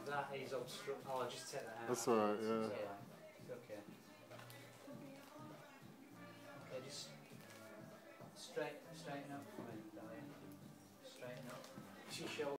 That is obstruct. Oh, I'll just take that out. That's alright, yeah. It's okay. Okay, just straighten up for me, darling. Straighten up. She showed